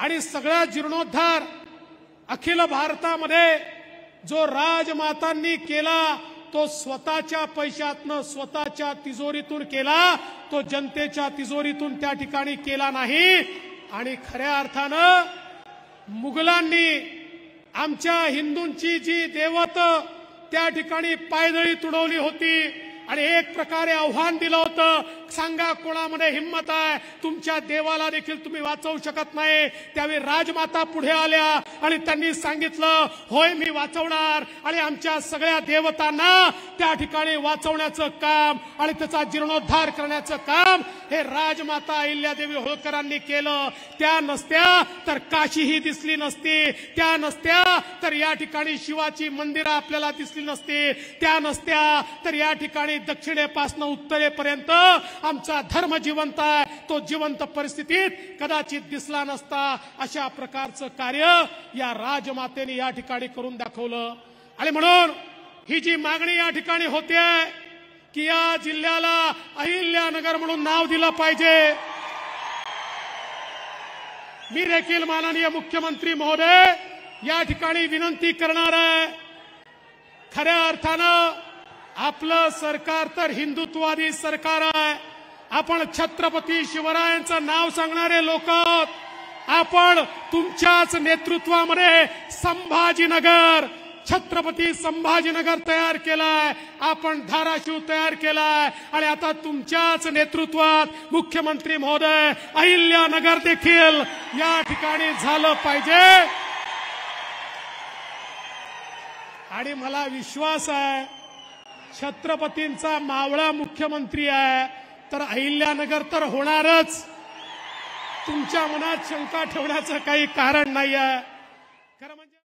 आणि सगळा जीर्णोद्धार अखिल भारतामध्ये जो राजमातांनी केला तो स्वतःच्या पैशातनं स्वतःच्या तिजोरीतून केला, तो जनतेच्या तिजोरीतून त्या ठिकाणी केला नाही। आणि खऱ्या अर्थानं मुघलांनी आमच्या हिंदूंची जी दैवत त्या ठिकाणी पायदळी तुडवली होती आणि एक प्रकारे आव्हान दिलं होतं, सांगा कोणामध्ये हिम्मत आहे, तुमच्या देवाला देखील तुम्ही वाचवू शकत नाही। त्यावेळी राजमाता पुढे आल्या आणि त्यांनी सांगितलं, होय मी वाचवणार आणि आमच्या सगळ्या देवतांना त्या ठिकाणी वाचवण्याचं काम आणि त्याचा जीर्णोद्धार करण्याचं काम हे राजमाता अहिल्यादेवी होळकरांनी केलं। त्या नसत्या तर काशीही दिसली नसती, त्या नसत्या तर या ठिकाणी शिवाची मंदिरं आपल्याला दिसली नसती, त्या नसत्या तर या ठिकाणी दक्षिणेपासून उत्तरेपर्यंत आमचा धर्म जिवंत आहे, तो जिवंत परिस्थितीत कदाचित दिसला नसता। अशा प्रकारचं कार्य या राजमातेने या ठिकाणी करून दाखवलं। आणि म्हणून ही जी मागणी या ठिकाणी होते की या जिल्ह्याला अहिल्यानगर म्हणून नाव दिलं पाहिजे, मी देखील माननीय मुख्यमंत्री महोदय या ठिकाणी विनंती करणार आहे। खऱ्या अर्थानं आपलं सरकार तर हिंदुत्ववादी सरकार आहे, आपण छत्रपती शिवरायांचं नाव सांगणारे लोक, आपण तुमच्याच नेतृत्वामध्ये संभाजीनगर, छत्रपती संभाजीनगर तयार केलाय, आपण धाराशिव तयार केलाय आणि आता तुमच्याच नेतृत्वात मुख्यमंत्री महोदय अहिल्यानगर देखील या ठिकाणी झालं पाहिजे। आणि मला विश्वास आहे छत्रपतींचा मावळा मुख्यमंत्री आहे तर अहिल्यानगर तर होणारच, तुमच्या मनात शंका ठेवण्याचं काही कारण नाही आहे। खरं म्हणजे